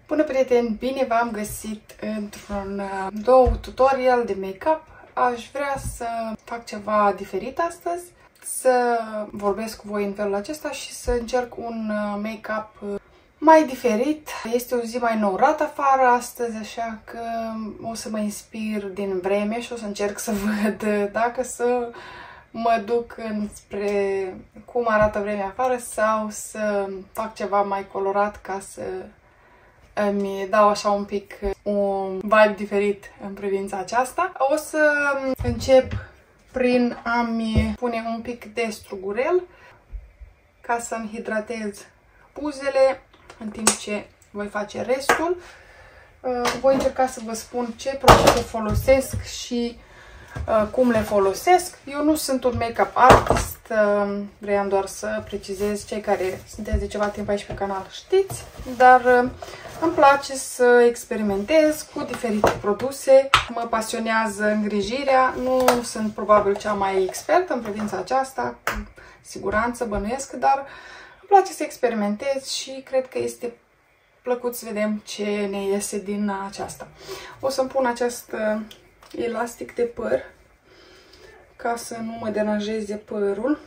Bună prieteni, bine v-am găsit într-un nou tutorial de make-up. Aș vrea să fac ceva diferit astăzi, să vorbesc cu voi în felul acesta și să încerc un make-up mai diferit. Este o zi mai nourat afară astăzi, așa că o să mă inspir din vreme și o să încerc să văd dacă să mă duc înspre cum arată vremea afară sau să fac ceva mai colorat ca să îmi dau așa un pic un vibe diferit în privința aceasta. O să încep prin a-mi pune un pic de strugurel ca să-mi hidratez buzele în timp ce voi face restul. Voi încerca să vă spun ce produse folosesc și cum le folosesc. Eu nu sunt un make-up artist, vreau doar să precizez, cei care sunteți de ceva timp aici pe canal știți, dar îmi place să experimentez cu diferite produse, mă pasionează îngrijirea, nu sunt probabil cea mai expertă în privința aceasta, cu siguranță bănuiesc, dar îmi place să experimentez și cred că este plăcut să vedem ce ne iese din aceasta. O să-mi pun acest elastic de păr ca să nu mă deranjeze părul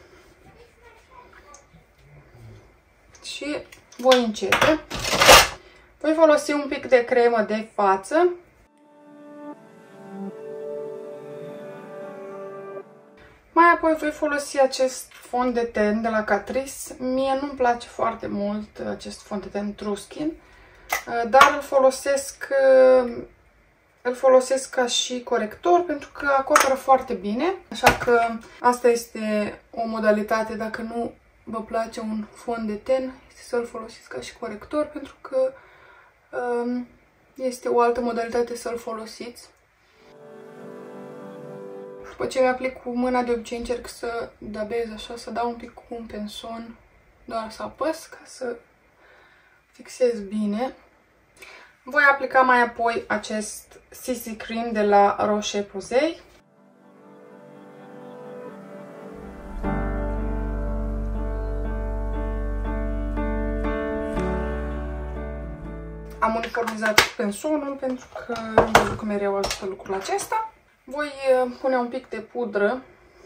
și voi începe. Voi folosi un pic de cremă de față. Mai apoi voi folosi acest fond de ten de la Catrice. Mie nu-mi place foarte mult acest fond de ten True Skin, dar îl folosesc ca și corector pentru că acoperă foarte bine. Așa că asta este o modalitate, dacă nu vă place un fond de ten, este să-l folosiți ca și corector pentru că este o altă modalitate să-l folosiți. După ce mi-aplic cu mâna, de obicei încerc să dabez așa, să dau un pic cu un penson, doar să apăs ca să fixez bine. Voi aplica mai apoi acest CC Cream de la Rocher-Posay. Am uniformizat pensonul pentru că am văzut că mereu ajută lucrul acesta. Voi pune un pic de pudră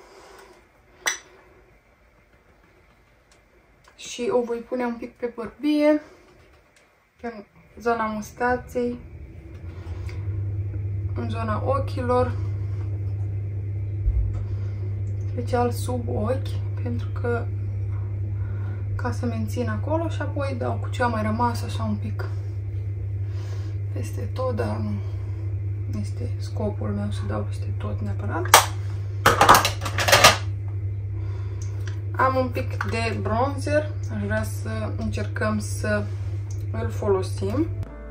și o voi pune un pic pe bărbie, pe zona mustaței, în zona ochilor, special sub ochi, pentru că ca să mențin acolo, și apoi dau cu ce a mai rămas așa un pic peste tot, dar nu este scopul meu să dau peste tot neapărat. Am un pic de bronzer, aș vrea să încercăm să îl folosim.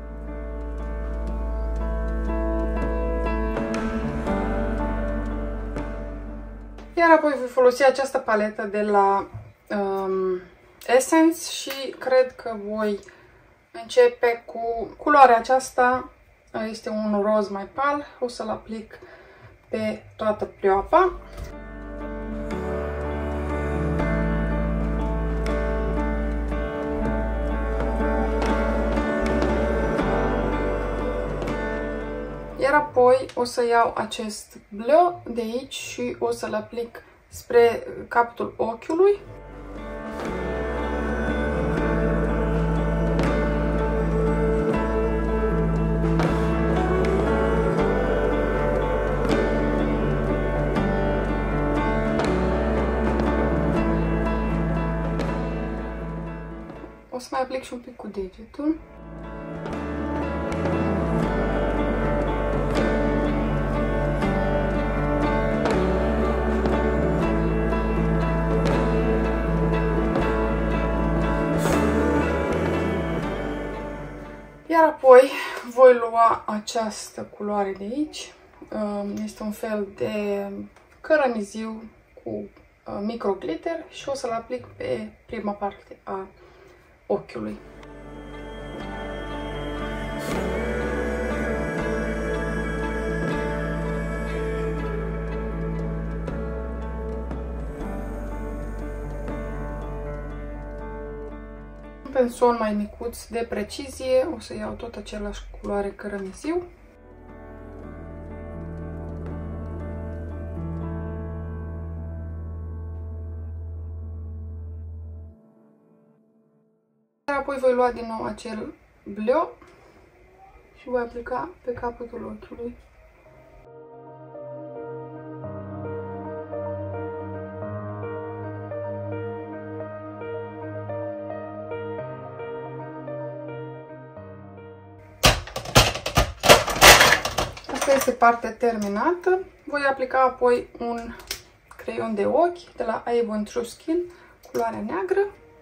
Iar apoi voi folosi această paletă de la Essence și cred că voi începe cu culoarea aceasta. Este un roz mai pal, o să-l aplic pe toată pleoapa. Iar apoi o să iau acest bleu de aici și o să-l aplic spre capătul ochiului. O să mai aplic și un pic cu degetul. Iar apoi voi lua această culoare de aici. Este un fel de cărămiziu cu microglitter și o să-l aplic pe prima parte a ochiului. tronson mai micuț de precizie, o să iau tot același culoare cărămiziu. Apoi voi lua din nou acel bleu și voi aplica pe capătul ochiului. Asta este partea terminată. Voi aplica apoi un creion de ochi de la Avon True Skin, culoarea neagră.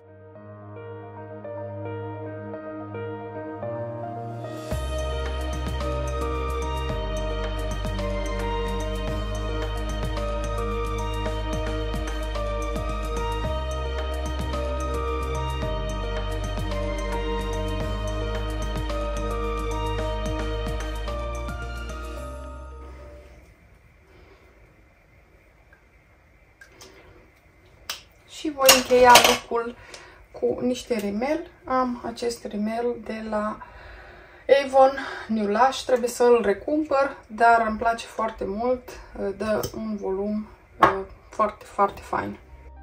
Și voi încheia look-ul cu niște rimel. Am acest rimel de la Avon New Lash. Trebuie să îl recumpăr, dar îmi place foarte mult. Dă un volum foarte, foarte fain.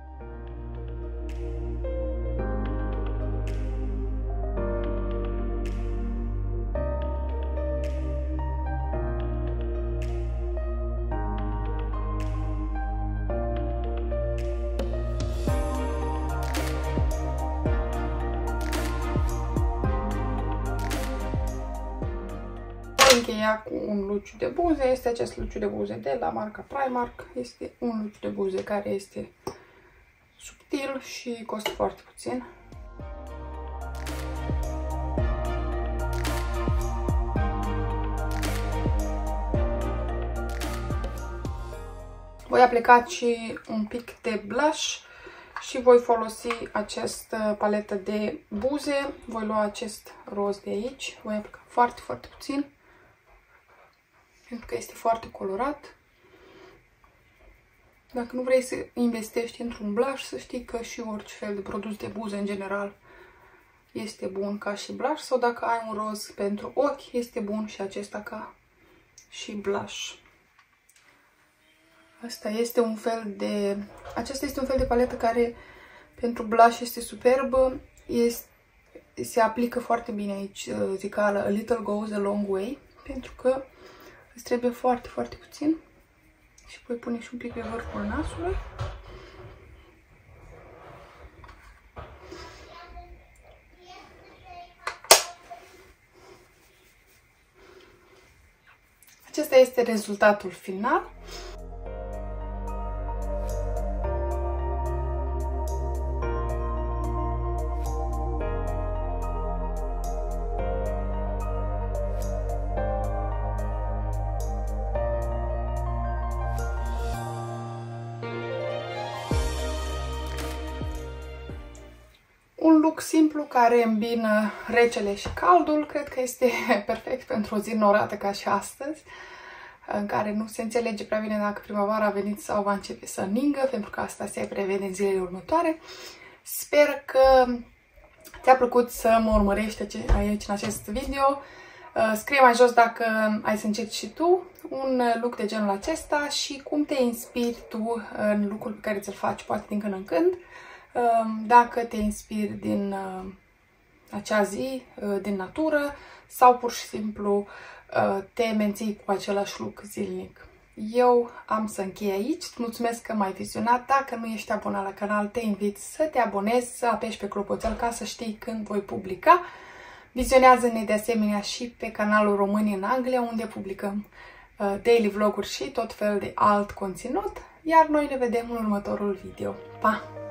Încheia cu un luciu de buze. Este acest luciu de buze de la marca Primark. Este un luciu de buze care este subtil și costă foarte puțin. Voi aplica și un pic de blush și voi folosi această paletă de buze. Voi lua acest roz de aici. Voi aplica foarte, foarte puțin, pentru că este foarte colorat. Dacă nu vrei să investești într-un blush, să știi că și orice fel de produs de buze în general este bun ca și blush, sau dacă ai un roz pentru ochi, este bun și acesta ca și blush. Acesta este un fel de paletă care pentru blush este superbă. Se aplică foarte bine aici zicala A little goes a long way, pentru că îți trebuie foarte, foarte puțin. Și voi pune și un pic pe vârful nasului. Acesta este rezultatul final. Un look simplu care îmbină recele și caldul. Cred că este perfect pentru o zi norată ca și astăzi, în care nu se înțelege prea bine dacă primăvara a venit sau va începe să ningă, pentru că asta se prevede în zilele următoare. Sper că ți-a plăcut să mă urmărești aici în acest video. Scrie mai jos dacă ai să încerci și tu un look de genul acesta și cum te inspiri tu în look-ul pe care ți-l faci, poate din când în când. Dacă te inspiri din acea zi, din natură, sau pur și simplu te menții cu același look zilnic. Eu am să închei aici. Îți mulțumesc că m-ai vizionat. Dacă nu ești abonat la canal, te invit să te abonezi, să apeși pe clopoțel ca să știi când voi publica. Vizionează-ne de asemenea și pe canalul Români în Anglia, unde publicăm daily vloguri și tot fel de alt conținut. Iar noi ne vedem în următorul video. Pa!